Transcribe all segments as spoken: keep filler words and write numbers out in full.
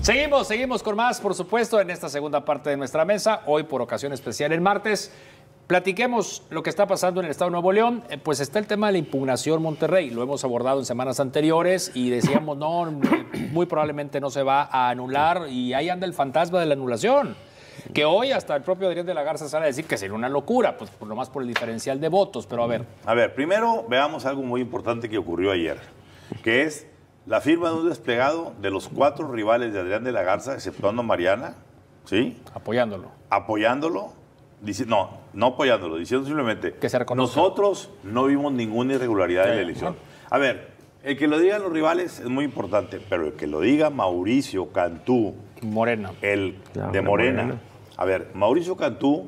Seguimos, seguimos con más, por supuesto, en esta segunda parte de nuestra mesa. Hoy, por ocasión especial, el martes, platiquemos lo que está pasando en el Estado de Nuevo León. Eh, pues está el tema de la impugnación Monterrey. Lo hemos abordado en semanas anteriores y decíamos, no, muy probablemente no se va a anular. Y ahí anda el fantasma de la anulación. Que hoy hasta el propio Adrián de la Garza sale a decir que sería una locura, pues por lo más por el diferencial de votos. Pero a ver. A ver, primero veamos algo muy importante que ocurrió ayer, que es la firma de un desplegado de los cuatro rivales de Adrián de la Garza, exceptuando a Mariana, ¿sí? Apoyándolo. Apoyándolo, dice, no, no apoyándolo, diciendo simplemente que se reconozca. Nosotros no vimos ninguna irregularidad sí, en la elección. ¿No? A ver, el que lo digan los rivales es muy importante, pero el que lo diga Mauricio Cantú, Morena, el de Morena. Morena. A ver, Mauricio Cantú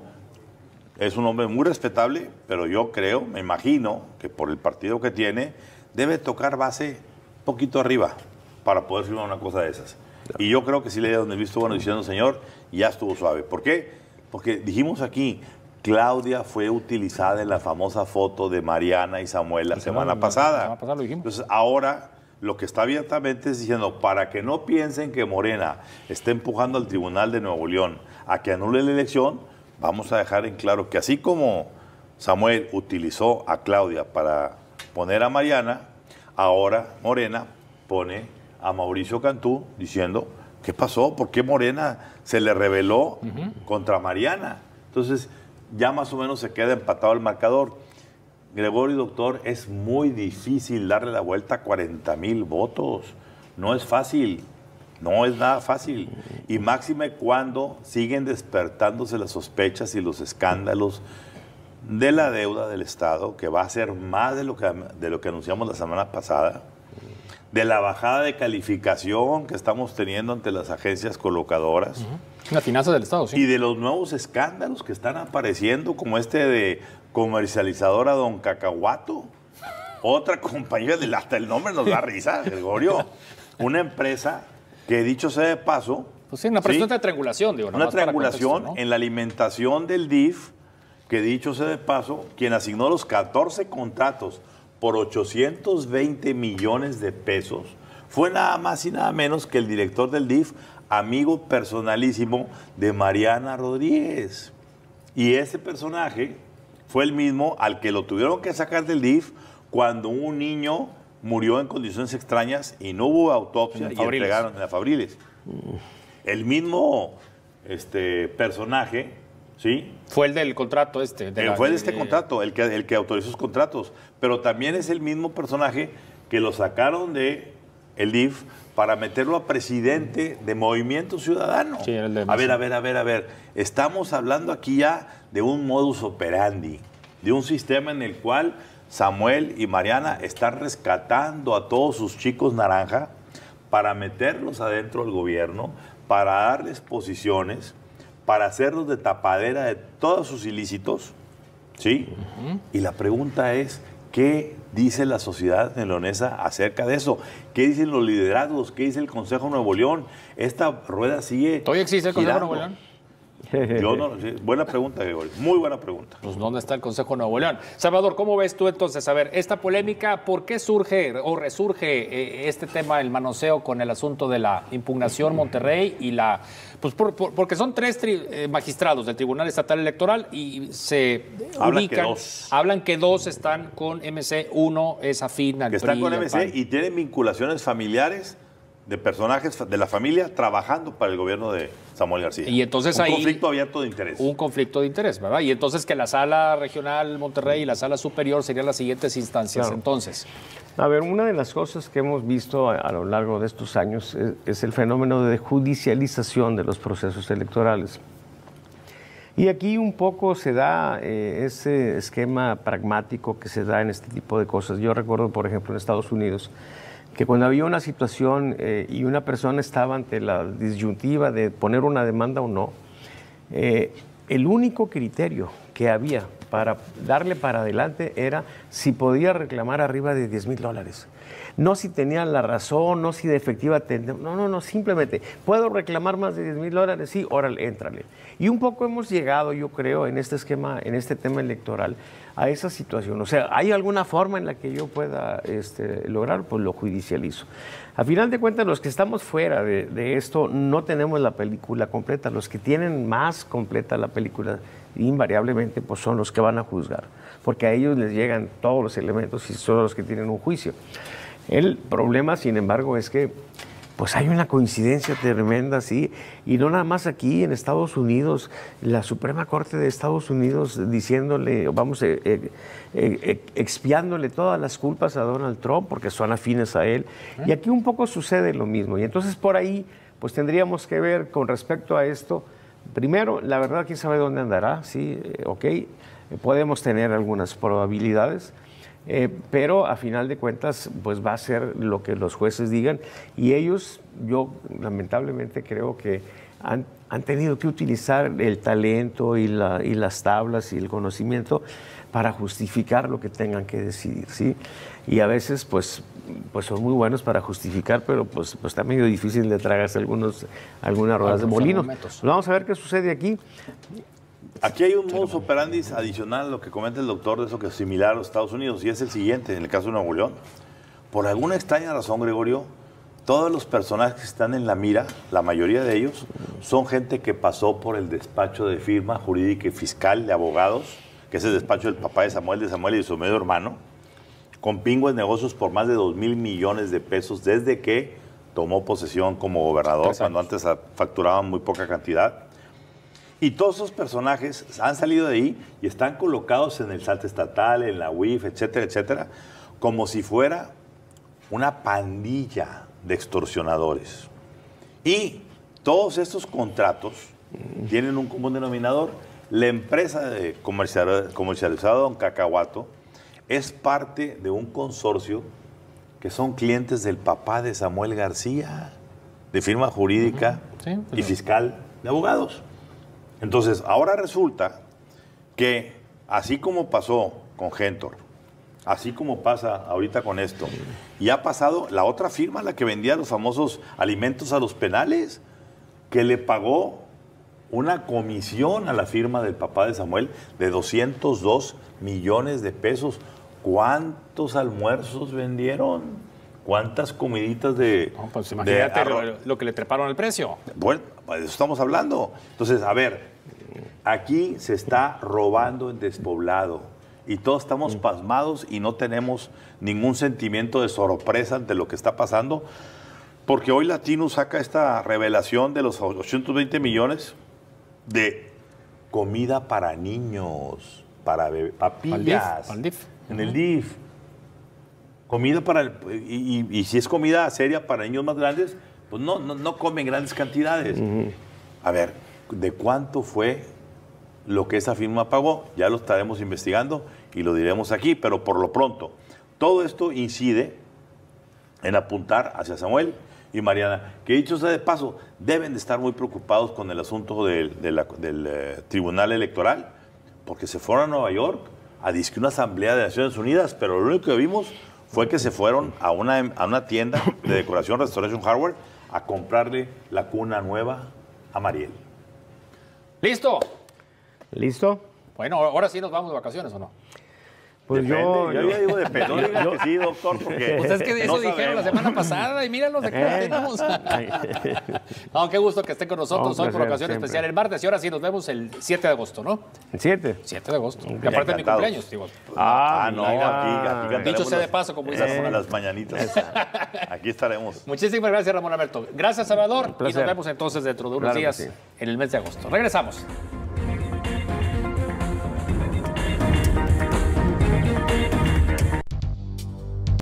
es un hombre muy respetable, pero yo creo, me imagino, que por el partido que tiene, debe tocar base poquito arriba para poder firmar una cosa de esas. Y yo creo que sí le dieron el visto bueno diciendo, señor, ya estuvo suave. ¿Por qué? Porque dijimos aquí, Claudia fue utilizada en la famosa foto de Mariana y Samuel la semana pasada. La semana pasada lo dijimos. Entonces, ahora lo que está abiertamente es diciendo, para que no piensen que Morena está empujando al Tribunal de Nuevo León a que anule la elección, vamos a dejar en claro que así como Samuel utilizó a Claudia para poner a Mariana, ahora Morena pone a Mauricio Cantú diciendo, ¿qué pasó? ¿Por qué Morena se le rebeló uh-huh. contra Mariana? Entonces, ya más o menos se queda empatado el marcador. Gregorio, doctor, es muy difícil darle la vuelta a cuarenta mil votos. No es fácil, no es nada fácil. Y máxime cuando siguen despertándose las sospechas y los escándalos de la deuda del Estado, que va a ser más de lo que, de lo que anunciamos la semana pasada, de la bajada de calificación que estamos teniendo ante las agencias colocadoras. Uh-huh. La finanza del Estado, sí. Y de los nuevos escándalos que están apareciendo, como este de comercializadora Don Cacahuato. Otra compañía, del, hasta el nombre nos da risa, Gregorio. Una empresa que, dicho sea de paso... Pues sí, una operación ¿sí? de triangulación, digo. Una triangulación ¿no? en la alimentación del D I F, que dicho sea de paso, quien asignó los catorce contratos por ochocientos veinte millones de pesos, fue nada más y nada menos que el director del D I F, amigo personalísimo de Mariana Rodríguez. Y ese personaje fue el mismo al que lo tuvieron que sacar del D I F cuando un niño murió en condiciones extrañas y no hubo autopsia y Fabriles. entregaron en la Fabriles. El mismo este, personaje... ¿sí? Fue el del contrato este. De la, fue de este de... contrato, el que, el que autorizó los contratos. Pero también es el mismo personaje que lo sacaron de el D I F para meterlo a presidente de Movimiento Ciudadano. Sí, el de a ver, a ver, a ver, a ver. Estamos hablando aquí ya de un modus operandi, de un sistema en el cual Samuel y Mariana están rescatando a todos sus chicos naranja para meterlos adentro del gobierno, para darles posiciones, para hacerlos de tapadera de todos sus ilícitos, ¿sí? Uh-huh. Y la pregunta es, ¿qué dice la sociedad leonesa acerca de eso? ¿Qué dicen los liderazgos? ¿Qué dice el Consejo Nuevo León? Esta rueda sigue ¿Todavía existe el Consejo Nuevo León? Yo no, sí, buena pregunta, Gregorio, muy buena pregunta. Pues ¿dónde está el Consejo Nuevo León? Salvador, ¿cómo ves tú entonces? A ver, esta polémica, ¿por qué surge o resurge eh, este tema, el manoseo con el asunto de la impugnación Monterrey y la... Pues por, por, porque son tres tri, eh, magistrados del Tribunal Estatal Electoral y se hablan ubican, que dos. hablan que dos están con M C, uno es afín al que están P R I, con M C y tienen vinculaciones familiares de personajes de la familia trabajando para el gobierno de Samuel García. Y entonces un ahí, conflicto abierto de interés. Un conflicto de interés, ¿verdad? Y entonces que la Sala Regional Monterrey y la Sala Superior serían las siguientes instancias. Claro. Entonces... A ver, una de las cosas que hemos visto a, a lo largo de estos años es, es el fenómeno de judicialización de los procesos electorales. Y aquí un poco se da eh, ese esquema pragmático que se da en este tipo de cosas. Yo recuerdo, por ejemplo, en Estados Unidos, que cuando había una situación eh, y una persona estaba ante la disyuntiva de poner una demanda o no, eh, el único criterio que había para darle para adelante era si podía reclamar arriba de diez mil dólares. No si tenía la razón, no si de efectiva... No, no, no, simplemente, ¿puedo reclamar más de diez mil dólares? Sí, órale, éntrale. Y un poco hemos llegado, yo creo, en este esquema, en este tema electoral, a esa situación. O sea, ¿hay alguna forma en la que yo pueda este, lograr? Pues lo judicializo. A final de cuentas, los que estamos fuera de, de esto no tenemos la película completa. Los que tienen más completa la película, invariablemente, pues son los que van a juzgar, porque a ellos les llegan todos los elementos y son los que tienen un juicio. El problema, sin embargo, es que pues hay una coincidencia tremenda, sí, y no nada más aquí en Estados Unidos, la Suprema Corte de Estados Unidos diciéndole, vamos, eh, eh, eh, expiándole todas las culpas a Donald Trump porque son afines a él, ¿Eh? Y aquí un poco sucede lo mismo, y entonces por ahí pues tendríamos que ver con respecto a esto, primero, la verdad, quién sabe dónde andará, sí, eh, ok, eh, podemos tener algunas probabilidades, Eh, pero a final de cuentas pues va a ser lo que los jueces digan y ellos, yo lamentablemente creo que han, han tenido que utilizar el talento y, la, y las tablas y el conocimiento para justificar lo que tengan que decidir, ¿sí? Y a veces pues, pues son muy buenos para justificar, pero pues, pues está medio difícil de tragarse algunos, algunas ruedas de molino. Pues vamos a ver qué sucede aquí. Aquí hay un modus operandi adicional a lo que comenta el doctor, de eso que es similar a los Estados Unidos, y es el siguiente, en el caso de Nuevo León. Por alguna extraña razón, Gregorio, todos los personajes que están en la mira, la mayoría de ellos, son gente que pasó por el despacho de firma jurídica y fiscal de abogados, que es el despacho del papá de Samuel, de Samuel y de su medio hermano, con pingües negocios por más de dos mil millones de pesos desde que tomó posesión como gobernador, cuando antes facturaban muy poca cantidad. Y todos esos personajes han salido de ahí y están colocados en el S A T estatal, en la U I F, etcétera, etcétera, como si fuera una pandilla de extorsionadores. Y todos estos contratos tienen un común denominador. La empresa de comercializada Don Cacahuato es parte de un consorcio que son clientes del papá de Samuel García, de firma jurídica sí, pero... y fiscal de abogados. Entonces, ahora resulta que, así como pasó con Gentor, así como pasa ahorita con esto, y ha pasado la otra firma, la que vendía los famosos alimentos a los penales, que le pagó una comisión a la firma del papá de Samuel de doscientos dos millones de pesos. ¿Cuántos almuerzos vendieron? ¿Cuántas comiditas de... No, pues imagínate lo, lo que le treparon el precio. Bueno, de eso estamos hablando. Entonces, a ver, aquí se está robando en despoblado y todos estamos pasmados y no tenemos ningún sentimiento de sorpresa ante lo que está pasando, porque hoy Latino saca esta revelación de los ochocientos veinte millones de comida para niños, para bebé, papillas, para el D I F. En el D I F. Comida para... El, y, y, y si es comida seria para niños más grandes, pues no, no, no comen grandes cantidades. Uh-huh. A ver, ¿de cuánto fue lo que esa firma pagó? Ya lo estaremos investigando y lo diremos aquí, pero por lo pronto, todo esto incide en apuntar hacia Samuel y Mariana, que dicho sea de paso, deben de estar muy preocupados con el asunto del, de la, del eh, Tribunal Electoral, porque se fueron a Nueva York a disque una asamblea de Naciones Unidas, pero lo único que vimos fue que se fueron a una, a una tienda de decoración, Restoration Hardware, a comprarle la cuna nueva a Mariel. ¿Listo? ¿Listo? Bueno, ahora sí nos vamos de vacaciones, ¿o no? Pues depende, yo, yo, yo ya digo depende. No digas que sí, doctor, porque pues es que eso no dijeron sabemos. la semana pasada y míralos aquí eh. tenemos. No, qué gusto que estén con nosotros hoy por ocasión siempre. especial el martes y ahora sí nos vemos el siete de agosto, ¿no? ¿El siete? siete de agosto. Y aparte de mi cumpleaños, digo. Ah, ah no, aquí, aquí dicho sea de paso, como dices. Eh. Las mañanitas. Aquí estaremos. Muchísimas gracias, Ramón Alberto. Gracias, Salvador. Y nos vemos entonces dentro de unos claro días sí. en el mes de agosto. Regresamos.